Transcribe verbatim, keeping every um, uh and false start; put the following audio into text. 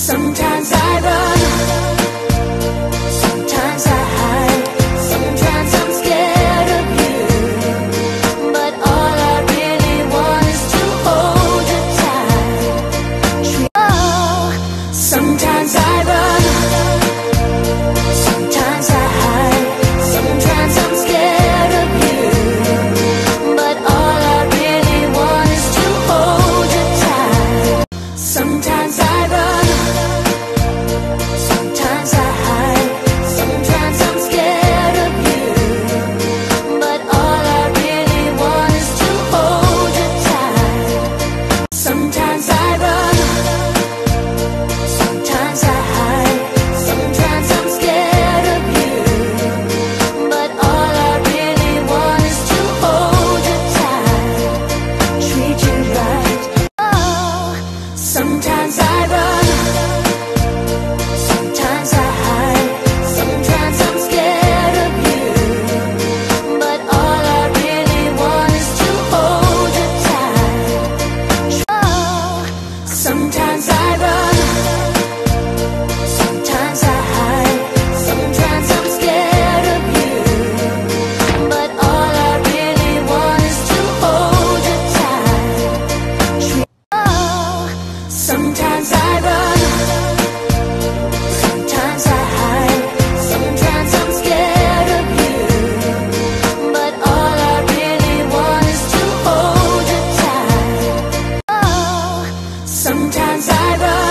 Sometimes I run, sometimes I hide, sometimes I'm scared of you, but all I really want is to hold you tight. Oh, sometimes I run, sometimes I hide, sometimes I'm scared of you, but all I really want is to hold you tight. Sometimes I run, sometimes I hide, sometimes I'm scared of you, but all I really want is to hold you tight. Sometimes I run, sometimes I hide, sometimes I'm scared of you, but all I really want is to hold you tight, treat you right. Oh, sometimes I run, sometimes I hide, sometimes I'm scared of you, but all I really want is to hold you tight. Oh, sometimes I run, sometimes I hide, sometimes I'm scared of you, but all I really want is to hold you tight. Oh, sometimes I run, sometimes I hide, sometimes I'm scared of you, but all I really want is to hold you tight. Oh, sometimes I run.